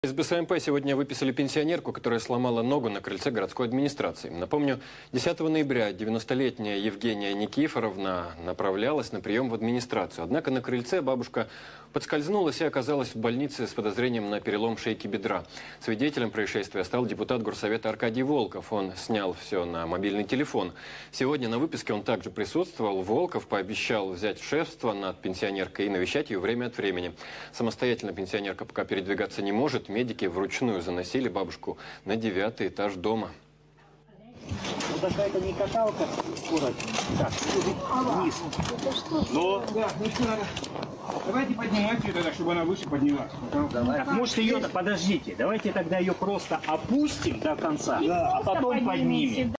Из БСМП сегодня выписали пенсионерку, которая сломала ногу на крыльце городской администрации. Напомню, 10 ноября 90-летняя Евгения Никифоровна направлялась на прием в администрацию. Однако на крыльце бабушка подскользнулась и оказалась в больнице с подозрением на перелом шейки бедра. Свидетелем происшествия стал депутат горсовета Аркадий Волков. Он снял все на мобильный телефон. Сегодня на выписке он также присутствовал. Волков пообещал взять шефство над пенсионеркой и навещать ее время от времени. Самостоятельно пенсионерка пока передвигаться не может. Медики вручную заносили бабушку на 9-й этаж дома. Ну, такая это не каталка, скорость. Так, вниз. Но... Да, ну что надо? Давайте поднимать ее тогда, чтобы она выше поднялась. Так, может ее... Подождите, давайте тогда ее просто опустим до конца, да, а потом поднимем.